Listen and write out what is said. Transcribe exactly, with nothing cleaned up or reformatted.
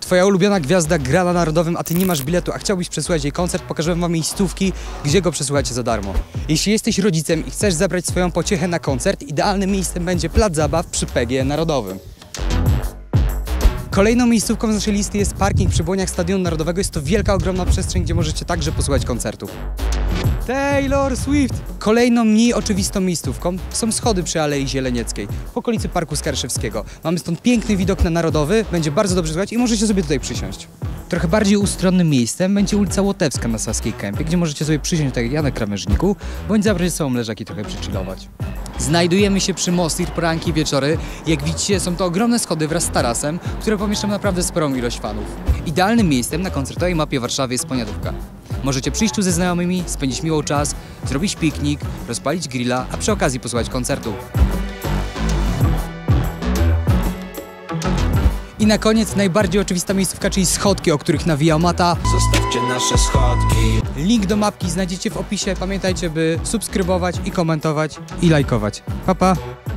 twoja ulubiona gwiazda gra na Narodowym, a ty nie masz biletu, a chciałbyś przesłuchać jej koncert, pokażemy wam miejscówki, gdzie go przesłuchacie za darmo. Jeśli jesteś rodzicem i chcesz zabrać swoją pociechę na koncert, idealnym miejscem będzie plac zabaw przy P G E Narodowym. Kolejną miejscówką z naszej listy jest parking przy błoniach Stadionu Narodowego. Jest to wielka, ogromna przestrzeń, gdzie możecie także posłuchać koncertów. Taylor Swift! Kolejną, mniej oczywistą miejscówką są schody przy Alei Zielenieckiej, w okolicy Parku Skarszewskiego. Mamy stąd piękny widok na Narodowy, będzie bardzo dobrze słuchać i możecie sobie tutaj przysiąść. Trochę bardziej ustronnym miejscem będzie ulica Łotewska na Saskiej Kępie, gdzie możecie sobie przysiąść tak jak ja na krawężniku, bądź zabrać ze sobą leżaki i trochę przychillować. Znajdujemy się przy Mostir, poranki, wieczory. Jak widzicie, są to ogromne schody wraz z tarasem, które pomieszczą naprawdę sporą ilość fanów. Idealnym miejscem na koncertowej mapie Warszawy jest Poniatówka. Możecie przyjść tu ze znajomymi, spędzić miło czas, zrobić piknik, rozpalić grilla, a przy okazji posłuchać koncertu. I na koniec najbardziej oczywista miejscówka, czyli schodki, o których nawijał Mata. Zostawcie nasze schodki. Link do mapki znajdziecie w opisie. Pamiętajcie, by subskrybować i komentować i lajkować. Pa, pa!